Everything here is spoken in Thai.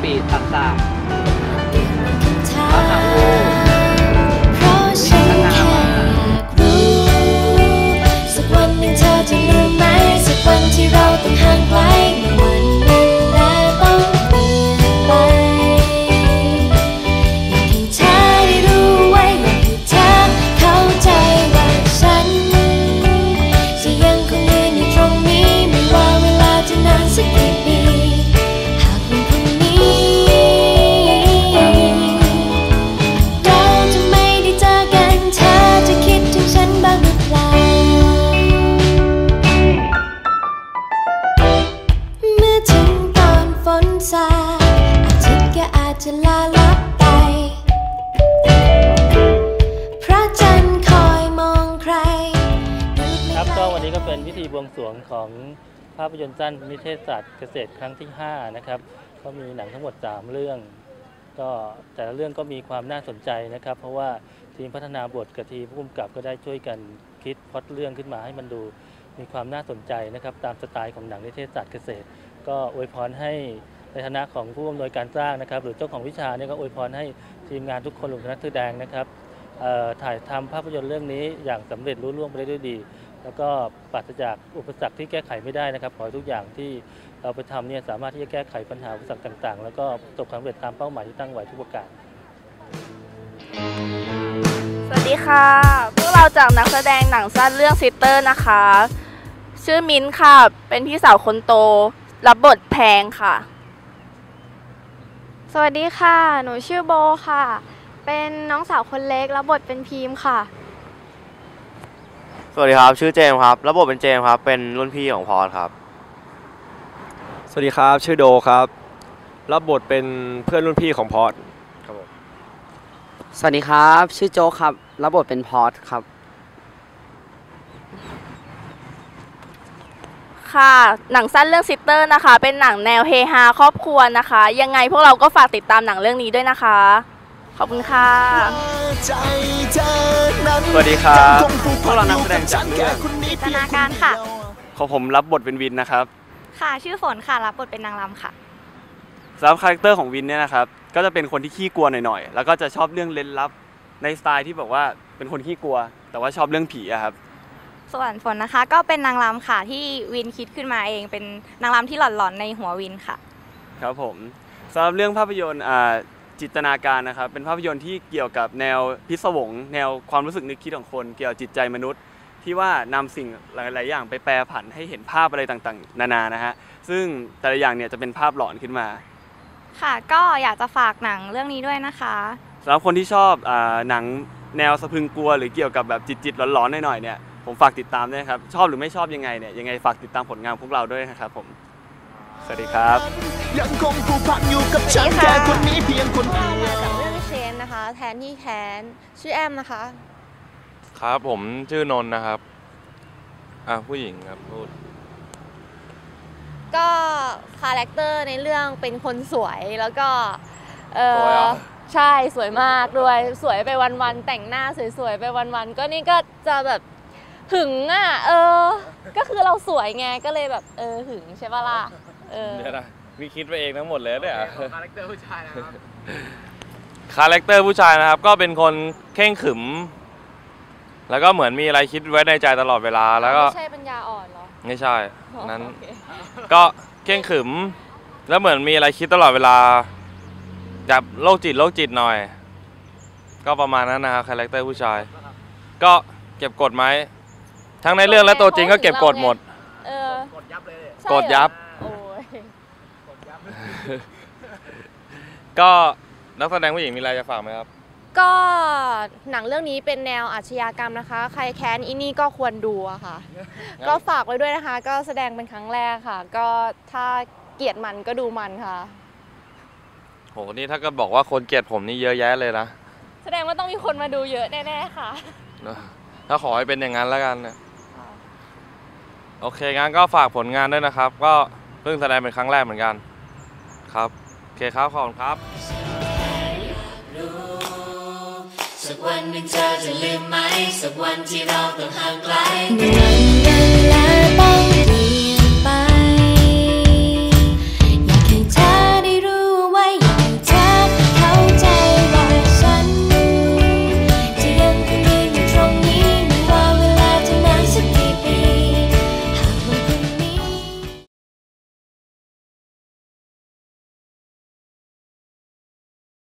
ปีต่างๆเพราะฉันแค่อยากรู้สักวันหนึ่งเธอจะลืมไหมสักวันที่เราต้องห่างไกลเมื่อวันเวลาต้องเปลี่ยนไปอยากให้เธอได้รู้ไว้อยากให้เธอเข้าใจว่าฉันจะยังคงยืนอยู่ตรงนี้ไม่ว่าเวลาจะนานสักกี่ปีหากวันพรุ่งนี้เราจะไม่ได้เจอกันเธอจะคิดถึงฉันบ้างหรือเปล่าเมื่อถึงตอนฝนซาอาทิตย์ก็อาจจะลาลับไปพระจันทร์คอยมองใครครับก็วันนี้ก็เป็นพิธีบวงสรวงของภาพยนตร์สั้นนิเทศศาสตร์เกษตรครั้งที่5นะครับก็มีหนังทั้งหมด3เรื่องก็แต่ละเรื่องก็มีความน่าสนใจนะครับเพราะว่าทีมพัฒนาบทกับทีมผู้กำกับก็ได้ช่วยกันคิดพล็อตเรื่องขึ้นมาให้มันดูมีความน่าสนใจนะครับตามสไตล์ของหนังนิเทศศาสตร์เกษตรก็อวยพรให้ในฐานะของผู้อำนวยการสร้างนะครับหรือเจ้าของวิชาเนี่ยก็อวยพรให้ทีมงานทุกคนรวมถึงนักแสดงนะครับถ่ายทำภาพยนตร์เรื่องนี้อย่างสำเร็จรุ่ล่วงไปได้ด้วยดีแล้วก็ปราศจากอุปสรรคที่แก้ไขไม่ได้นะครับขอให้ทุกอย่างที่เราไปทำเนี่ยสามารถที่จะแก้ไขปัญหาอุปสรรคต่างๆแล้วก็ประสบความสำเร็จตามเป้าหมายที่ตั้งไว้ทุกประการสวัสดีค่ะพวกเราจากนักแสดงหนังสั้นเรื่องซิสเตอร์นะคะชื่อมิ้นค่ะเป็นพี่สาวคนโตรับบทแพงค่ะสวัสดีค่ะหนูชื่อโบค่ะเป็นน้องสาวคนเล็กรับบทเป็นพีมค่ะสวัสดีครับชื่อเจมส์ครับรับบทเป็นเจมส์ครับเป็นรุ่นพี่ของพอลครับสวัสดีครับชื่อโดครับรับบทเป็นเพื่อนรุ่นพี่ของพอลครับผมสวัสดีครับชื่อโจครับรับบทเป็นพอดครับค่ะหนังสั้นเรื่องซิสเตอร์นะคะเป็นหนังแนวเฮฮาครอบครัวนะคะยังไงพวกเราก็ฝากติดตามหนังเรื่องนี้ด้วยนะคะขอบคุณค่ะสวัสดีครับพวกเรานักแสดงจากเรื่องจินตนาการค่ะของผมรับบทเป็นวินนะครับค่ะชื่อฝนค่ะรับบทเป็นนางรำค่ะสำหรับคาแรคเตอร์ของวินเนี่ยนะครับก็จะเป็นคนที่ขี้กลัวหน่อยๆแล้วก็จะชอบเรื่องเร้นลับในสไตล์ที่บอกว่าเป็นคนขี้กลัวแต่ว่าชอบเรื่องผีอะครับส่วนฝนนะคะก็เป็นนางรำค่ะที่วินคิดขึ้นมาเองเป็นนางรำที่หลอนๆในหัววินค่ะครับผมสำหรับเรื่องภาพยนตร์จิตนาการนะครับเป็นภาพยนตร์ที่เกี่ยวกับแนวพิศวงแนวความรู้สึกนึกคิดของคนเกี่ยวกับจิตใจมนุษย์ที่ว่านำสิ่งหลายๆอย่างไปแปรผันให้เห็นภาพอะไรต่างๆนานานะฮะซึ่งแต่ละอย่างเนี่ยจะเป็นภาพหลอนขึ้นมาค่ะก็อยากจะฝากหนังเรื่องนี้ด้วยนะคะสำหรับคนที่ชอบหนังแนวสะพรึงกลัวหรือเกี่ยวกับแบบจิตๆร้อนๆหน่อยๆเนี่ยผมฝากติดตามด้วยครับชอบหรือไม่ชอบยังไงเนี่ยยังไงฝากติดตามผลงานพวกเราด้วยนะครับผมสวัสดีครับยังคงผูกพันอยู่กับฉันแค่คนนี้เพียงคนเดียวมาจากเรื่องเชนนะคะแทนที่แทนชื่อแอมนะคะครับผมชื่อนนท์นะครับผู้หญิงครับพูดก็คาแรคเตอร์ในเรื่องเป็นคนสวยแล้วก็ใช่สวยมากด้วยสวยไปวันๆแต่งหน้าสวยๆไปวันๆก็นี่ก็จะแบบหึงอ่ะก็คือเราสวยไงก็เลยแบบหึงใช่ป่ะล่ะเนี่ยนะมีคิดไปเองทั้งหมดเลยเนี่ยคาแรคเตอร์ผู้ชายนะครับคาแรคเตอร์ผู้ชายนะครับก็เป็นคนเข่งขรึมแล้วก็เหมือนมีอะไรคิดไว้ในใจตลอดเวลาแล้วก็ไม่ใช่ปัญญาอ่อนหรอไม่ใช่นั้นก็เข่งขรึมแล้วเหมือนมีอะไรคิดตลอดเวลาแบบโรคจิตหน่อยก็ประมาณนั้นนะครับคาแรคเตอร์ผู้ชายก็เก็บกดไหมทั้งในเรื่องและตัวจริงก็เก็บกดหมดกดยับเลยกดยับก็นักแสดงผู้หญิงมีอะไรจะฝากไหมครับก็หนังเรื่องนี้เป็นแนวอาชญากรรมนะคะใครแค้นอีนี่ก็ควรดูอะค่ะก็ฝากไว้ด้วยนะคะก็แสดงเป็นครั้งแรกค่ะก็ถ้าเกลียดมันก็ดูมันค่ะโหนี่ถ้าก็บอกว่าคนเกลียดผมนี่เยอะแยะเลยนะแสดงว่าต้องมีคนมาดูเยอะแน่ๆค่ะถ้าขอให้เป็นอย่างนั้นแล้วกันโอเคงั้นก็ฝากผลงานด้วยนะครับก็เพิ่งแสดงเป็นครั้งแรกเหมือนกันครับโอเคครับขอบคุณครับสักวันหนึ่งเธอจะลืมไหมสักวันที่เราต้องห่างไกล